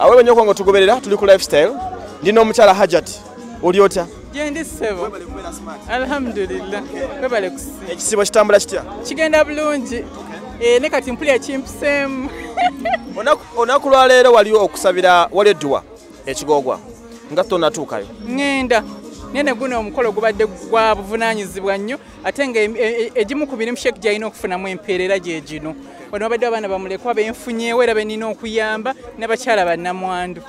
Awewe nnyo kwango tugoberera tuli ku lifestyle. Ndino omukyala Hajat. Oli otya? Jendi sebo. Alhamdulillah. Kwebale kusi. Ekisibo kitambula kitya? Kigenda bulungi. Ne kati mpulira chimpsem. Onaku lwa leero waliwo okusabira wali edduwa ekigogwa. Nga tonatuukayo. Ngenda. Nene guno omukolo gubadde gwa buvunaanyizibwa nnyo ate nga egimu ku mirimu Sheikh gyalina okufunamu empeerera gye gino. Wano babadde abaana bamulekwa benfunyeewo era benina okuyamba n'abakyala bannamwandu.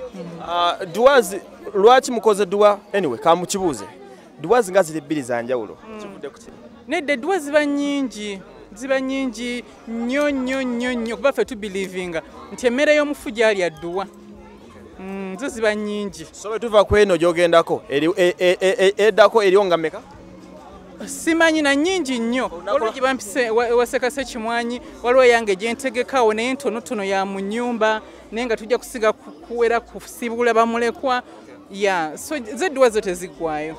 Duwazi lwaki mukoze duwa anyway kamukibuuze. Duwazi nga ziri bbiri za njawulo. Kivudde ku kino. Nedda duwa ziba nnyingi. Ziba nnyingi nnyo kuba ffe tubelievinga nti emmere y'omufu gyali adduwa. Zo ziba nnyingi. So tuva ku eno gy'ogendako eddako eriyo nga mmeka? Simanyi na nnyingi nnyo. Olwo gye bampise wasekase kimwanyi waliwo yange gye ntegekawo naye ntonotono ya mu nnyumba naye nga tujja kusiga kuwera kusibula bamulekwa. So zedduwa zo teziggwayo.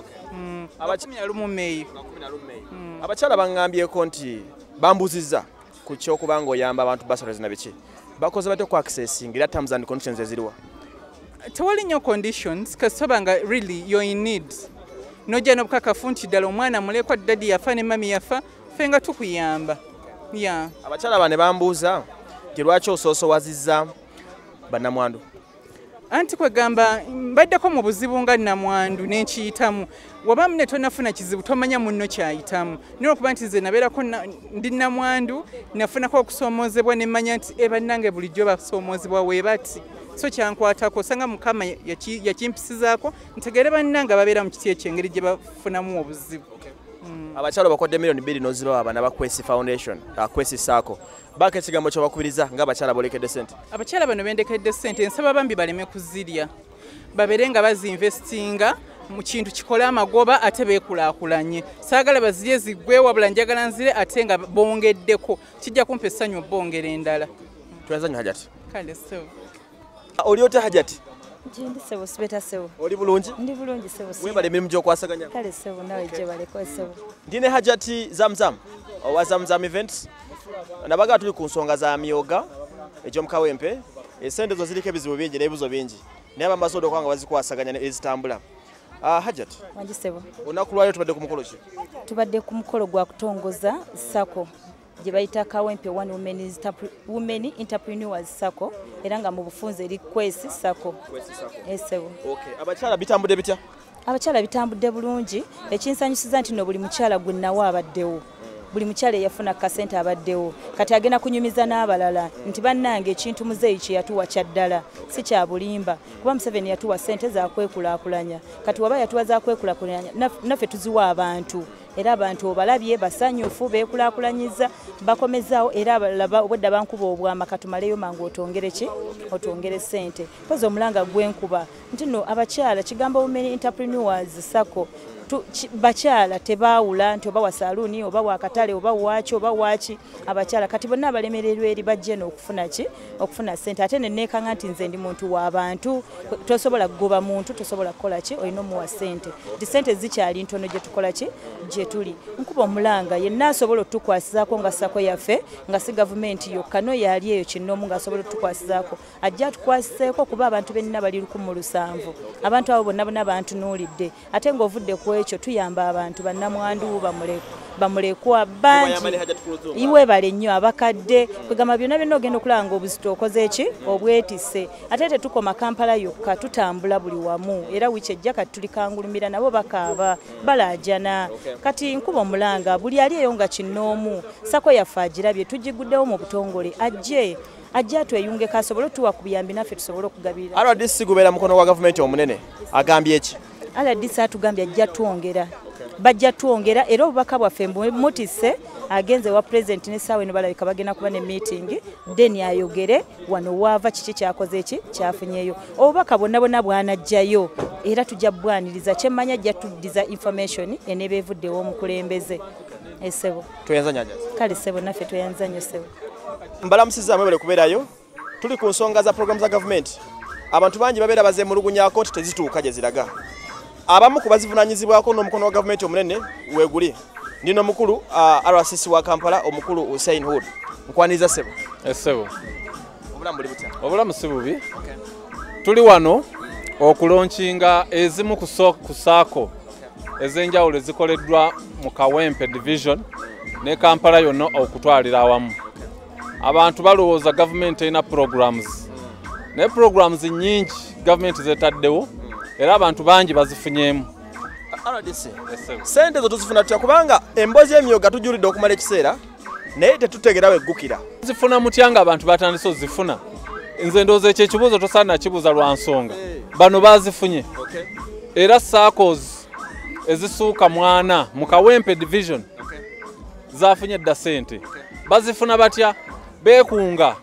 11 Meeyi. Abakyala baŋŋambyeko nti bambuzizza ku ky'okuba ng'oyamba abantu basarozi na biki. Bakoze bate ku accessing era terms and conditions eziriwa. Tewali nnyo conditions kasaba nga really you're in need. Nojja n'obukakafu nti ddala omwana mulekwa daddy yafa ne mami yafa ffe nga tukuyamba. Abakyala bane bambuuza nti lwaki osoosowazizza bannamwandu. Anti kwegamba mbaddeko mu buzibu nga nnamwandu n'enkiyitamu. Wabamu ne tonafuna kizibu tomanya munno kyayitamu. Naye okuba nti nze nabeerako ndi nnamwandu nafunako okusoomoozebwa ne mmanya nti bannange bulijjo basoomoozebwa weebati. So kyankwatako osanga Mukama yakimpisizaako ntegeere bannange babeera mu kiti ekyengeri gye bafunamu obuzibu. Abakyala bakodde miliyoni 2 n'ozibawa abana ba Kwesi Foundation, Kwesi Sako. Baka ekigambo ky'obakubiriza ng'abakyala bolekedde ssente. Abakyala bano bendekedde ssente nsaba bambi baleme kuzirya. Babeere nga bazinvestinga mu kintu kikola amagoba ate beekulaakulanye. Saagala bazirye ziggwe wabula njagala nzire ate nga bongeddeko. Kijja kumpa essanyu obbongera endala. Tuyazanyo Hajati. Kale sebo. Oli otya Hajati? Jendi sebo sibeta sebo. Oli bulungi? Ndi bulungi sebo. Webale emirimu gy'okwasaganya? Kale sebo nawe gye baleko sebo. Ndine Hajati Zamzam owa Zamzam Events. Nabaga tuli ku nsonga za myoga eky'omukawempe. Esente zo ziriko ebizibu bingi n'ebibuzo bingi. Naye abambasodo kwanga bazikwasaganya ezitambula. Hajati. Wangi sebo. Onaku lwalero tubadde ku mukolo ki? Tubadde ku mukolo gwa kutongoza Sako. Gye bayita Kawempe Women Entrepreneurs Sako era nga mu bufunze eri Kwesi Sako. Esebo. Okay. Abakyala bitambudde bitya? Abakyala bitambudde bulungi. Ekinsanyusiza nti no buli mukyala gwennawo abaddewo. Buli mukyala yafuna kasente abaddewo. Kati agenda kunyumiza n'abalala nti bannange ekintu muzeeyi kye yatuwa kya ddala si kya bulimba. Kuba Museveni yatuwa sente za kwekulaakulanya. Kati waba yatuwa za kwekulaakulanya naffe tuziwa abantu. Era abantu obalabye basanyufu beekulaakulanyiza bakomezaawo era abalaba obwedda bankuba obwama katumaleyo mangu otongere ki otongere sente pozo omulanga gwenkuba nti no abakyala kigambo Women Entrepreneurs Sako bakyala tebaawula nti oba wa saluuni oba wa katale oba waaki oba waaki abakyala kati bonna abalemererwa eri bajje n'okufuna ki okufuna sente ate nenneekanga nti nze ndi muntu w'abantu tosobola kugoba muntu tosobola kukola ki olina omuwa sente nti sente zikyali ntono gye tukola ki gye tuli nkuba omulanga yenna asobola otukwasizaako nga Sako yaffe nga si gavumenti yokka no yali eyo kinoomu ng'asobola otukwasizaako ajja atukwasiseeko kuba abantu benna bali 107 abantu abo bonna bantunuulidde ate ng'ovudde ku ekyo tuyamba abantu bannamwandu bamulekwa bangi iwe bale nnyo abakadde kwegamba byonna ogenda okulanga obuzito okoze eki obwetise ate tetukoma Kampala yokka tutambula buli wamu era wiiki ejja kati tulikangulumira nabo bakaaba balaajana kati nkuba omulanga buli ali eyo nga kinoomu Sako yaffe agirabye tugiguddewo mu butongole ajja tweyungeko asobole tuwa ku buyambi naffe tusobole okugabira RDC gubeera mukono wa gavumenti omunene agambye eki RDC atugambye ajja twongera bajja twongera era obubaka bwaffe mutise agenze wa president ne sawe no balabika bagenda kuba ne meeting then ayogere wano wava kiki kyakoze eki kyafunyeyo obubaka bonna bwanajjayo era tujja bwaniriza kyemmanya ajja tuddiza information enebevuddewo omukulembeze esebo tuyanzanya kale sebo naffe tuyanzanya sebo mbalamusiza mwebale kubeerayo tuli ku nsonga za program za government abantu bangi babeera bazemulugunyako nti tezituuka gye ziraga abamu ku bazivunanyizibwako n'omukono wa gavumenti omunene weeguli ndino mukulu RCC wa Kampala omukulu Hussein Hood nkwaniriza sebo esebo obulamu buli butya obulamu si bubi tuli wano okulaunchinga ezimu ku saako ez'enjawulo ezikoleddwa mu Kawempe division ne Kampala yonna okutwalira awamu. Abantu balowooza gavumenti erina programs ne programs nyingi gavumenti zetaddewo era abantu bangi bazifunyeemu. RDC sente zo tuzifuna tutya kubanga emboozi y'emyoga tujulidde okumala ekiseera naye tetutegerawo eggukira. Zifuna mutya nga abantu batandise ozifuna? Nze ndowooza ekyo ekibuuzo tosaana kibuuza lwa nsonga. Bano bazifunye. Era SACCOs ezisuuka 40 mu Kawempe division zafunye dda sente. Bazifuna batya? Beekunga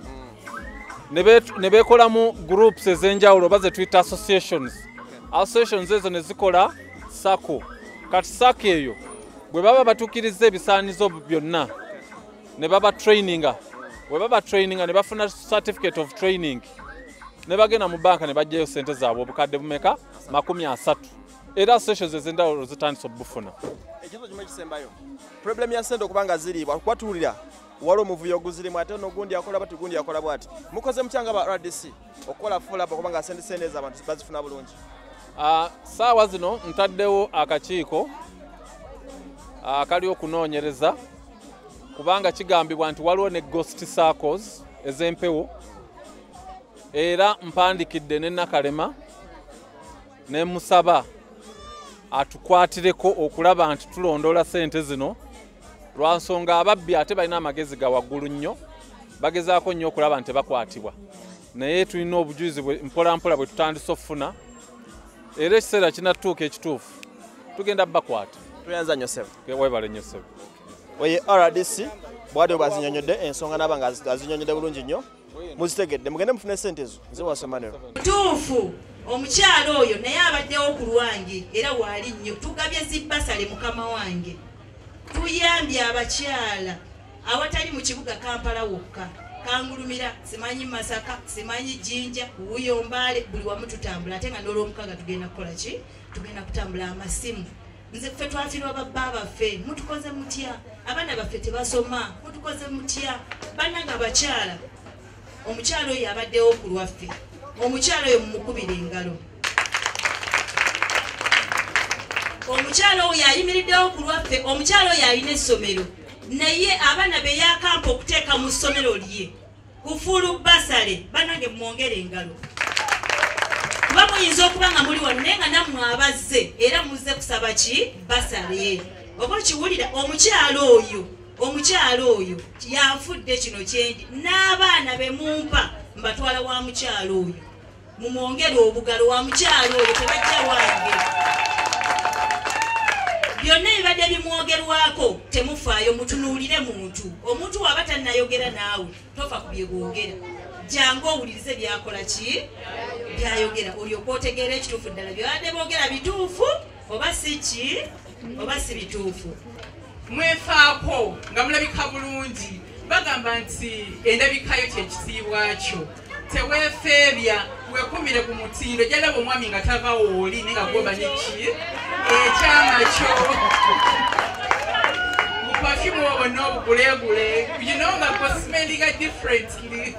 ne beekolamu groups ez'enjawulo baze tuyita associations. Associations ezo ne zikola SACCO. Kati SACCO eyo bwe baba batuukiriza ebisaanizo byonna ne baba traininga. Bwe baba traininga ne bafuna certificate of training ne bagenda mu banka ne bajjayo sente zaabwe obukadde bumeka 30. Era associations ez'enjawulo zitandise obufuna. Ekizo kimwe kisembayo. Problem ya sente okubanga ziriibwa kwatulira waliwo omuvuyo oguzirimu ate n'ogundi akola bati gundi akola bwati. Mukoze mukyanga ba RDC okukola follow-up okubanga sente ezo abantu bazifuna bulungi. Saawa zino ntaddewo akakiiko akali okunoonyereza kubanga kigambibwa nti waliwo ne ghost SACCOs ez'empewo era mpandikidde ne Nakalema ne musaba atukwatireko okulaba nti tulondoola sente zino lwa nsonga ababbi ate balina amagezi ga waggulu nnyo bagezaako nnyo okulaba nti bakwatibwa naye tulina obujulizi mpolampola bwe tutandise okufuna era ekiseera kinatuuka ekituufu tugenda bakwata. Tuyanza nnyo ssebo. Weebale nnyo ssebo. Oye RDC bw'adde bazinnyonnyodde ensonga n'abanga azinnyonnyodde bulungi nnyo muzitegedde mugende mufune sente ezo nze wasemanero. Tuufu omukyalo oyo naye abaddewo ku lwange era waali nnyo tugabye zibbasale mukama wange tuyambye abakyala awatali mu kibuga Kampala wokka Kangulumira simanyi Masaka simanyi Jinja Buyombaale buli wamu tutambula ate nga n'olwomukaaga tugenda kukola ki tugenda kutambula amasimu. Nze ffe twafirwa babba baffe mutukoze mutya abaana baffe tebasoma mutukoze mutya bannanga bakyala omukyalo oyo abaddewo ku lwaffe omukyalo oyo mumukubira engalo omukyalo oyo ayimiriddewo ku lwaffe omukyalo oyo alina essomero naye abaana be yakampa okuteeka mu ssomero lye kufuulu basale bannange mwongere engalo kuba muyinza okuba nga muli wano naye nga nammwe abazze era muzze kusaba ki basale oba kiwulira omukyalo oyo yanfudde kino kyendi n'abaana be mumpa mbatwala wa mukyalo oyo mumwongere obugalo wa mukyalo oyo tebajja wange byonna ebibadde bimwogerwako temufaayo mutunuulire omuntu waba tannayogera naawe tofa ku byegwogera jangu owulirize byakola ki byayogera olyoka otegeera ekituufu ddala byabadde boogera bituufu oba si ki oba si bituufu. Mwefaako nga mulabika bulungi bagamba nti endabikayo kyekisiibwa kyo teweefeebya weekumire ku mutindo jalaba omwami nga tava oli naye nga gwoba neki ekyama kyo mupafimu obwo n'obugulegule nga cosmetica differently.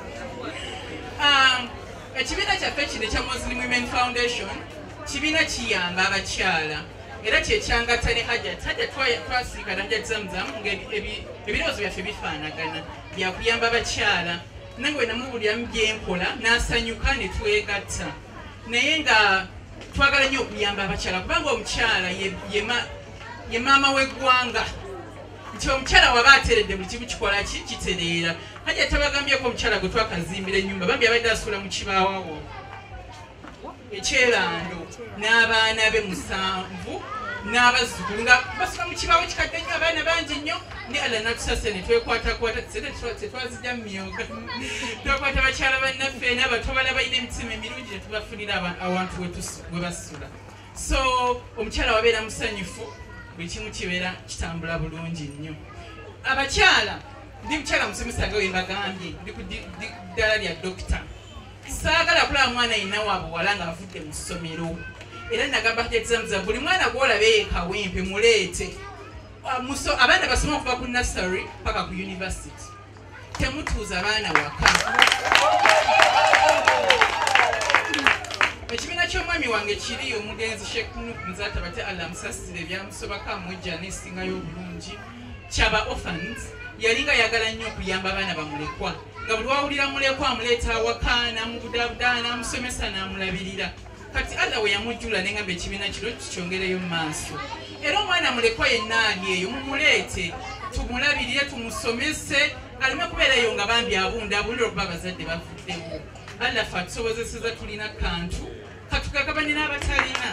Ekibiina kyaffe kino ekya Muslim Women Foundation kibiina kiyamba abakyala era kyekyangatta ne hajja twasiikana nja Zamzam ng'ebirowoozo byaffe bifaanagana byakuyamba abakyala nange we namubuliramu byenkola n'asanyuka ne twegatta naye nga twagala nnyo okuyamba abakyala kubanga omukyala ye maama w'eggwanga nti omukyala waba ateredde buli kimu kikola ki kitereera hajja tabagambyeko omukyala gwe twakazimbira ennyumba bambi abadde asuula mu kibaawawo ekyerando n'abaana be 7 n'abazzukulu nga basula mu kibaawo kikadde nnyo abaana bangi nnyo ne ala natusase ne twekwatakwata tetwazijja mumyoka twekwata bakyala bannaffe n'abato bala balina emitima emirungi ne tubafunira awantu we basula so omukyala wabeera musanyufu buli kimu kibeera kitambula bulungi nnyo. Abakyala ndi mukyala musomesa nga we mbagambye ndi ku ddala lya dokita saagala kulaba mwana yenna wa buwala ng'avudde mu ssomero era nagamba kyekizamuza buli mwana gw'olaba Kawempe muleete abaana basoma okuva ku nursery paka ku university temutuuza abaana waka ekibiina ky'omwami wange kiri omugenzi Sheikh Nuku Muzata bate Allah musasire byamusobaka mujja n'esingayo obulungi kyaba orphans yalinga yagala nnyo okuyamba abaana bamulekwa nga buli wawulira mulekwa amuleeta awaka n'amubudaabudaa n'amusomesa n'amulabirira kati Allah we yamujjula n'engamba ekibiina kino tukyongereyo mu maaso era omwana mulekwa yenna ali eyo mumuleete tumulabirire tumusomese aleme kubeerayo nga bambi abunda abulira okuba abazadde bavuddewo Allah fe atusobozeseza tulina kantu katugagabane n'abatalina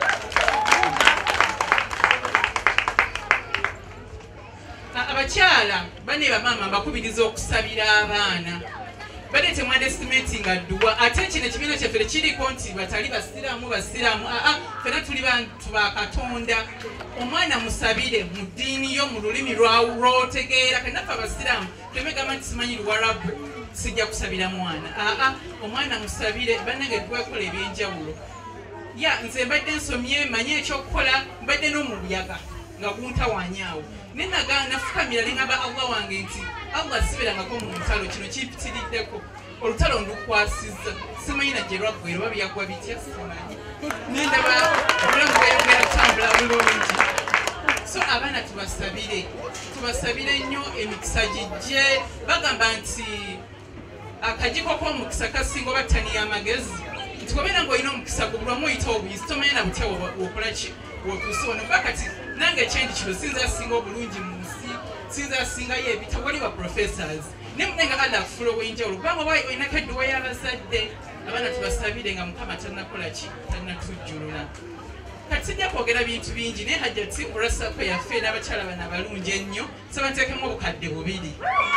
abakyala bane bamaama mbakubiriza okusabira abaana bade temwandestimating adduwa ate kino ekibiina kyaffe tekiriko nti batali basiraamu fena tuli bantu ba Katonda omwana musabire mu ddiini yo mu lulimi lwotegeera kanaffe abasiraamu temegamba nti simanyi Luwarabu sijja kusabira mwana omwana musabire bannange twekola ebyenjawulo nze mbadde nsomye manye ekyokukola mbadde n'omubuyaga nga guntawanyaawo nenaga nafukamira nengamba Allah wange nti Allah siberangako mu ntalo kino kipitiriddeko olutalo ndukwasiza simanyi najje lwaggwera oba byagwa bitya simanyi nendaba obulamu bweyongera kutambula bulungi so abaana tubasabire nnyo emikisa gijje bagamba nti akajiko k'omukisa kasinga oba ttani y'amagezi nti kobeera ng'olina omukisa gubulwamu oyita obuyisi tomanyi na butya wokola ki wotuuse wano kuba kati nange ekyendi kino sinza asinga obulungi mu nsi sinza asingayo ebitabo wali ba professors ne munenga Allah akufuula obw'enjawulo kubanga oba olinako edduwa y'abazadde abaana tubasabire nga Mukama tannakola ki tannatujjulula kati sijja kwogera bintu bingi naye Hajjati Rasaako yaffe n'abakyala bano abalungi ennyo saba nteekemu obukadde 2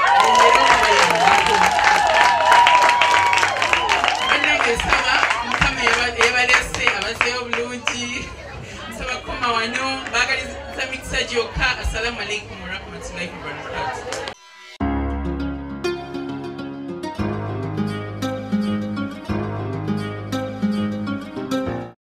Saba Mukama ebalese abazeeyo obulungi nsaba koma wano baagaliza mikisa gyokka. Assalamu alaikum warahmatullahi wabarakatuh.